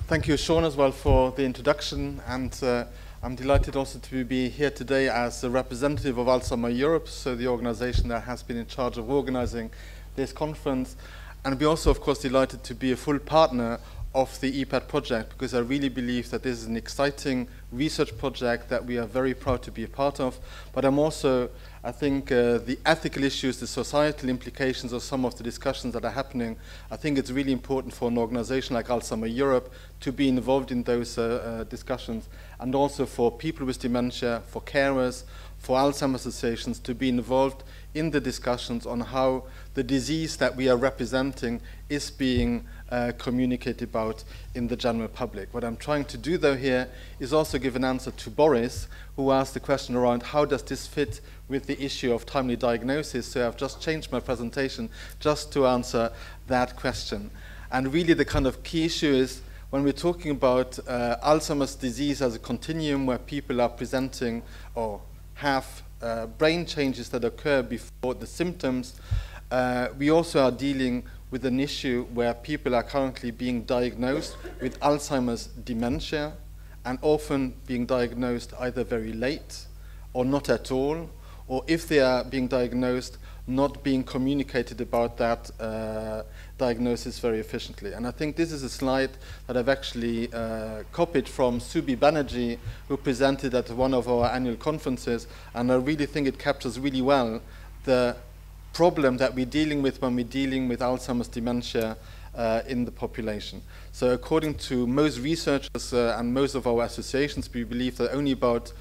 Thank you, Sean, as well for the introduction, and I'm delighted also to be here today as a representative of Alzheimer Europe, so the organization that has been in charge of organizing this conference. And we're also, of course, delighted to be a full partner of the EPAD project, because I really believe that this is an exciting research project that we are very proud to be a part of. But I'm also, I think, the ethical issues, the societal implications of some of the discussions that are happening, I think it's really important for an organization like Alzheimer Europe to be involved in those discussions, and also for people with dementia, for carers, for Alzheimer's associations to be involved in the discussions on how the disease that we are representing is being communicated about in the general public. What I'm trying to do, though, here is also give an answer to Boris, who asked the question around how does this fit with the issue of timely diagnosis. So I've just changed my presentation just to answer that question. And really the kind of key issue is when we're talking about Alzheimer's disease as a continuum where people are presenting or have brain changes that occur before the symptoms, we also are dealing with an issue where people are currently being diagnosed with Alzheimer's dementia, and often being diagnosed either very late or not at all, or if they are being diagnosed, not being communicated about that diagnosis very efficiently. And I think this is a slide that I've actually copied from Subi Banerjee, who presented at one of our annual conferences, and I really think it captures really well the problem that we're dealing with when we're dealing with Alzheimer's dementia in the population. So according to most researchers and most of our associations, we believe that only about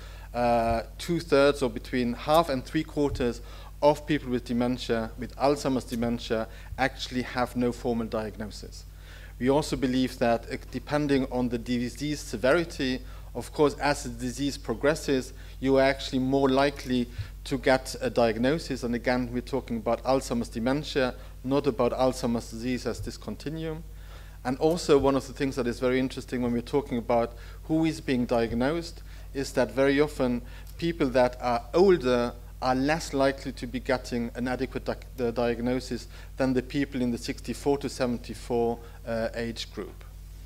2/3 or between half and 3/4 of people with dementia, with Alzheimer's dementia, actually have no formal diagnosis. We also believe that depending on the disease severity, of course, as the disease progresses, you are actually more likely to get a diagnosis. And again, we're talking about Alzheimer's dementia, not about Alzheimer's disease as this continuum. And also one of the things that is very interesting when we're talking about who is being diagnosed is that very often people that are older are less likely to be getting an adequate diagnosis than the people in the 64 to 74 age group.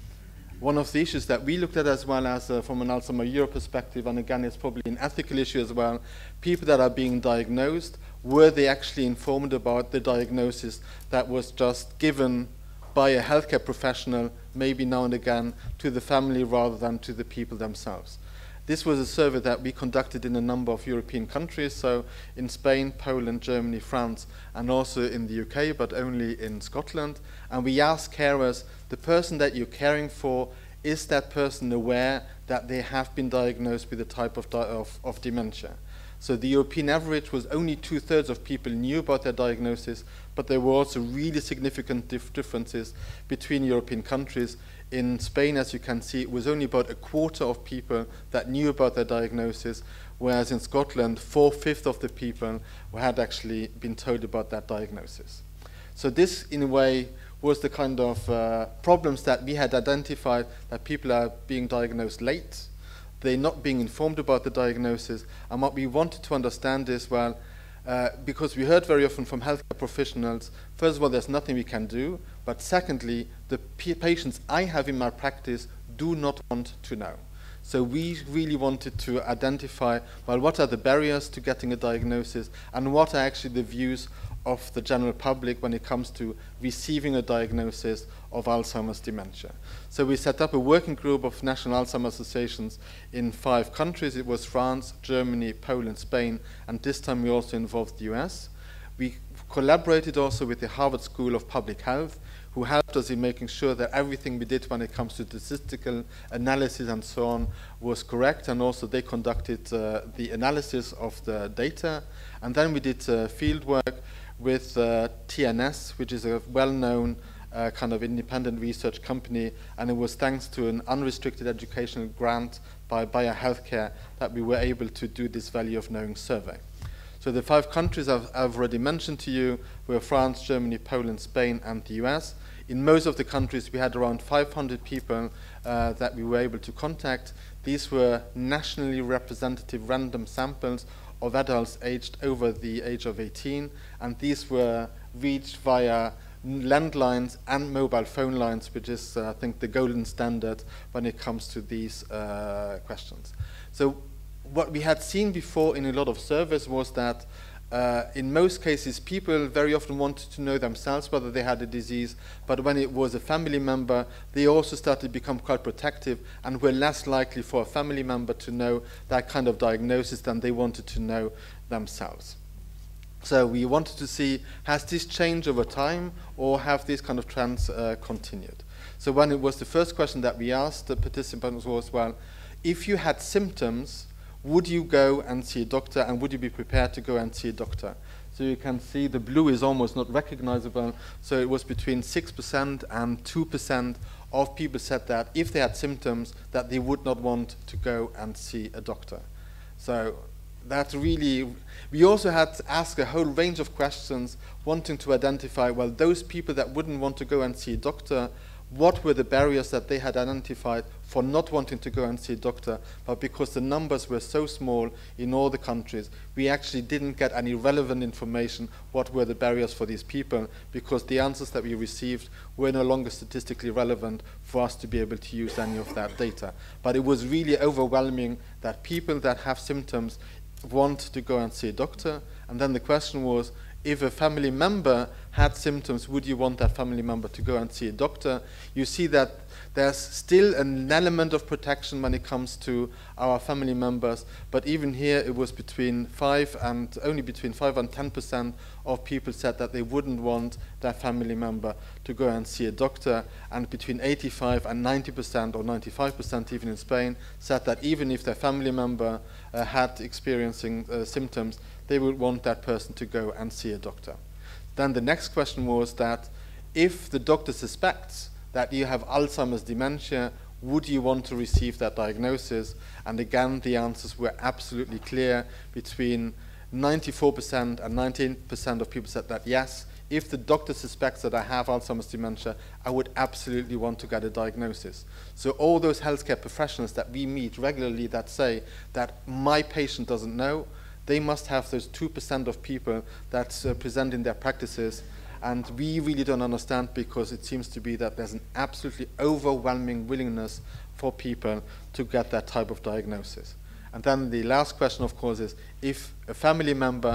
One of the issues that we looked at as well as from an Alzheimer Europe perspective, and again it's probably an ethical issue as well, people that are being diagnosed, were they actually informed about the diagnosis that was just given by a healthcare professional, maybe now and again, to the family rather than to the people themselves. This was a survey that we conducted in a number of European countries, so in Spain, Poland, Germany, France, and also in the UK, but only in Scotland. And we asked carers, the person that you're caring for, is that person aware that they have been diagnosed with a type of dementia? So the European average was only 2/3 of people knew about their diagnosis, but there were also really significant differences between European countries. In Spain, as you can see, it was only about 1/4 of people that knew about their diagnosis, whereas in Scotland, 4/5 of the people had actually been told about that diagnosis. So this, in a way, was the kind of problems that we had identified, that people are being diagnosed late, they're not being informed about the diagnosis, and what we wanted to understand is, well, because we heard very often from healthcare professionals, first of all, there's nothing we can do, but secondly, the patients I have in my practice do not want to know. So we really wanted to identify, well, what are the barriers to getting a diagnosis, and what are actually the views of the general public when it comes to receiving a diagnosis of Alzheimer's dementia. So we set up a working group of national Alzheimer's associations in 5 countries. It was France, Germany, Poland, Spain, and this time we also involved the US. We collaborated also with the Harvard School of Public Health, who helped us in making sure that everything we did when it comes to statistical analysis and so on was correct, and also they conducted the analysis of the data. And then we did field work with TNS, which is a well-known kind of independent research company, and it was thanks to an unrestricted educational grant by BioHealthcare that we were able to do this value of knowing survey. So the 5 countries I've already mentioned to you were France, Germany, Poland, Spain, and the US. In most of the countries, we had around 500 people that we were able to contact. These were nationally representative random samples of adults aged over the age of 18, and these were reached via landlines and mobile phone lines, which is, I think, the golden standard when it comes to these questions. So what we had seen before in a lot of surveys was that in most cases, people very often wanted to know themselves whether they had a disease, but when it was a family member, they also started to become quite protective and were less likely for a family member to know that kind of diagnosis than they wanted to know themselves. So we wanted to see, has this changed over time, or have these kind of trends continued? So when it was the first question that we asked the participants was, well, if you had symptoms, would you go and see a doctor, and would you be prepared to go and see a doctor? So you can see the blue is almost not recognizable. So it was between 6% and 2% of people said that if they had symptoms, that they would not want to go and see a doctor. So that really, we also had to ask a whole range of questions wanting to identify, well, those people that wouldn't want to go and see a doctor, what were the barriers that they had identified for not wanting to go and see a doctor? But because the numbers were so small in all the countries, we actually didn't get any relevant information what were the barriers for these people, because the answers that we received were no longer statistically relevant for us to be able to use any of that data. But it was really overwhelming that people that have symptoms want to go and see a doctor. And then the question was, if a family member had symptoms, would you want that family member to go and see a doctor? You see that there's still an element of protection when it comes to our family members, but even here it was only between 5 and 10% of people said that they wouldn't want their family member to go and see a doctor, and between 85 and 90% or 95% even in Spain said that even if their family member had experiencing symptoms, they would want that person to go and see a doctor. Then the next question was that if the doctor suspects that you have Alzheimer's dementia, would you want to receive that diagnosis? And again, the answers were absolutely clear. Between 94% and 19% of people said that yes, if the doctor suspects that I have Alzheimer's dementia, I would absolutely want to get a diagnosis. So all those healthcare professionals that we meet regularly that say that my patient doesn't know, they must have those 2% of people that present in their practices. And we really don't understand, because it seems to be that there's an absolutely overwhelming willingness for people to get that type of diagnosis. And then the last question, of course, is if a family member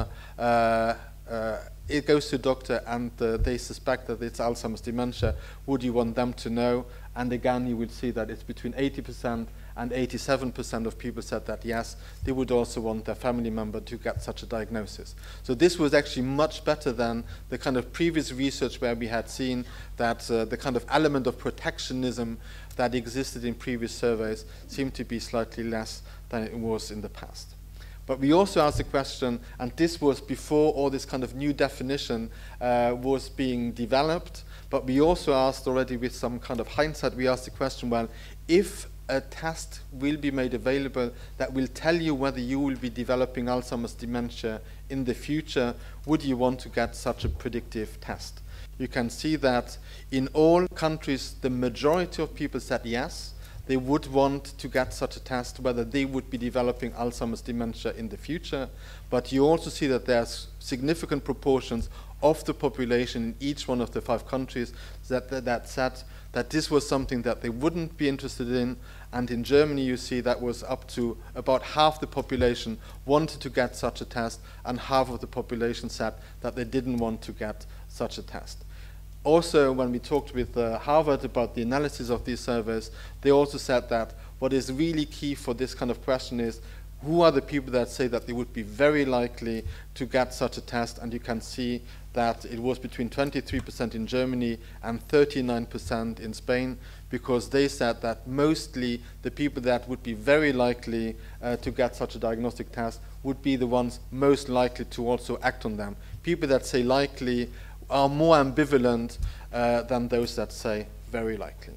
it goes to a doctor and they suspect that it's Alzheimer's dementia, would you want them to know? And again, you will see that it's between 80% and 87% of people said that yes, they would also want their family member to get such a diagnosis. So this was actually much better than the kind of previous research where we had seen that the kind of element of protectionism that existed in previous surveys seemed to be slightly less than it was in the past. But we also asked the question, and this was before all this kind of new definition was being developed, but we also asked already with some kind of hindsight, we asked the question, well, if a test will be made available that will tell you whether you will be developing Alzheimer's dementia in the future, would you want to get such a predictive test? You can see that in all countries, the majority of people said yes, they would want to get such a test, whether they would be developing Alzheimer's dementia in the future. But you also see that there's significant proportions of the population in each one of the 5 countries that said that this was something that they wouldn't be interested in. And in Germany, you see that was up to about half the population wanted to get such a test, and half of the population said that they didn't want to get such a test. Also, when we talked with Harvard about the analysis of these surveys, they also said that what is really key for this kind of question is who are the people that say that they would be very likely to get such a test. And you can see that it was between 23% in Germany and 39% in Spain, because they said that mostly the people that would be very likely to get such a diagnostic test would be the ones most likely to also act on them. People that say likely are more ambivalent than those that say very likely.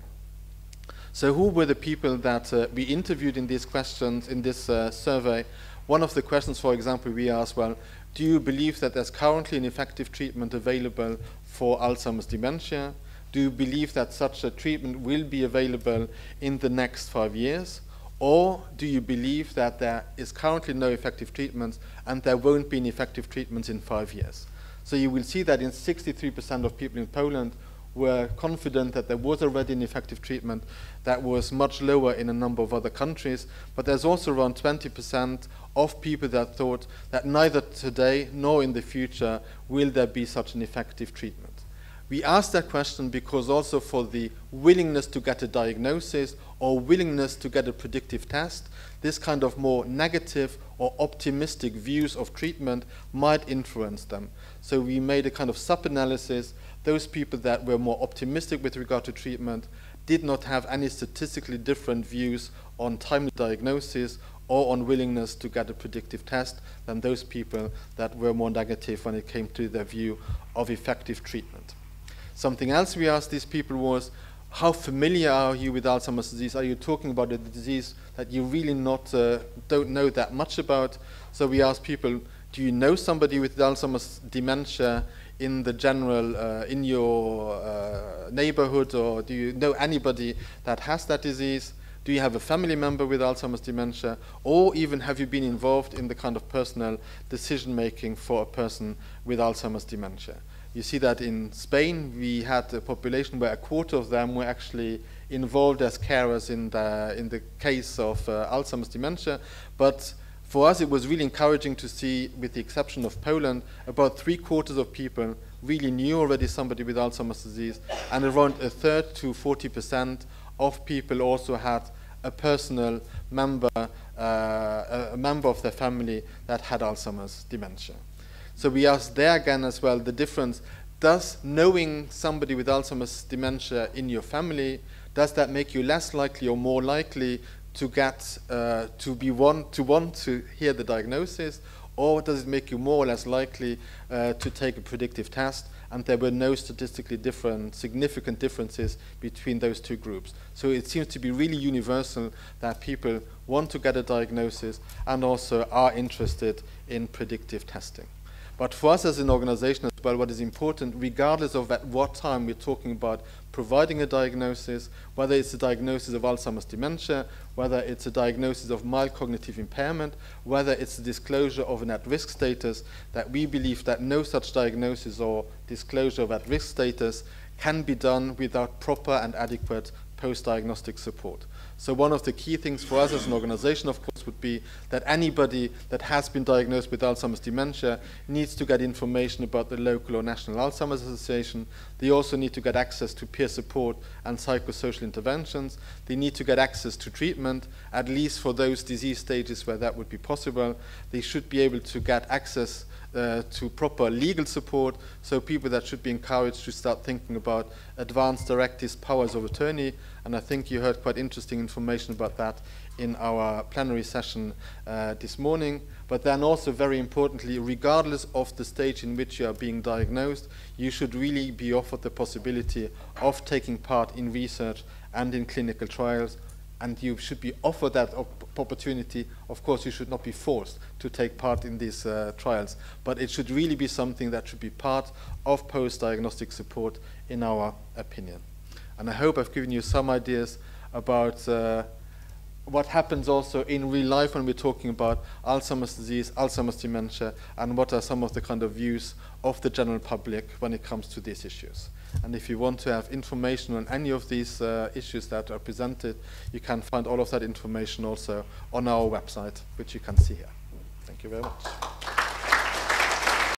So who were the people that we interviewed in these questions, in this survey? One of the questions, for example, we asked, well, do you believe that there's currently an effective treatment available for Alzheimer's dementia? Do you believe that such a treatment will be available in the next 5 years? Or do you believe that there is currently no effective treatments and there won't be any effective treatments in 5 years? So you will see that in 63% of people in Poland were confident that there was already an effective treatment. That was much lower in a number of other countries, but there's also around 20% of people that thought that neither today nor in the future will there be such an effective treatment. We asked that question because also for the willingness to get a diagnosis or willingness to get a predictive test, this kind of more negative or optimistic views of treatment might influence them. So we made a kind of sub-analysis. Those people that were more optimistic with regard to treatment did not have any statistically different views on timely diagnosis or on willingness to get a predictive test than those people that were more negative when it came to their view of effective treatment. Something else we asked these people was, how familiar are you with Alzheimer's disease? Are you talking about a disease that you really don't know that much about? So we asked people, do you know somebody with Alzheimer's dementia in the general, in your neighborhood, or do you know anybody that has that disease? Do you have a family member with Alzheimer's dementia? Or even have you been involved in the kind of personal decision-making for a person with Alzheimer's dementia? You see that in Spain, we had a population where a quarter of them were actually involved as carers in the case of Alzheimer's dementia. But for us, it was really encouraging to see, with the exception of Poland, about 3/4 of people really knew already somebody with Alzheimer's disease, and around 1/3 to 40% of people also had a personal member, a member of their family that had Alzheimer's dementia. So we asked there again as well the difference. Does knowing somebody with Alzheimer's dementia in your family, does that make you less likely or more likely to get to want to hear the diagnosis, or does it make you more or less likely to take a predictive test? And there were no statistically significant differences between those two groups. So it seems to be really universal that people want to get a diagnosis and also are interested in predictive testing. But for us as an organization as well, what is important, regardless of at what time we're talking about providing a diagnosis, whether it's a diagnosis of Alzheimer's dementia, whether it's a diagnosis of mild cognitive impairment, whether it's a disclosure of an at-risk status, that we believe that no such diagnosis or disclosure of at-risk status can be done without proper and adequate post-diagnostic support. So one of the key things for us as an organization, of course, would be that anybody that has been diagnosed with Alzheimer's dementia needs to get information about the local or national Alzheimer's Association. They also need to get access to peer support and psychosocial interventions. They need to get access to treatment, at least for those disease stages where that would be possible. They should be able to get access to proper legal support, so people that should be encouraged to start thinking about advanced directives, powers of attorney, and I think you heard quite interesting information about that in our plenary session this morning. But then also, very importantly, regardless of the stage in which you are being diagnosed, you should really be offered the possibility of taking part in research and in clinical trials, and you should be offered that opportunity. Of course, you should not be forced to take part in these trials, but it should really be something that should be part of post-diagnostic support, in our opinion. And I hope I've given you some ideas about what happens also in real life when we're talking about Alzheimer's disease, Alzheimer's dementia, and what are some of the kind of views of the general public when it comes to these issues. And if you want to have information on any of these issues that are presented, you can find all of that information also on our website, which you can see here. Thank you very much.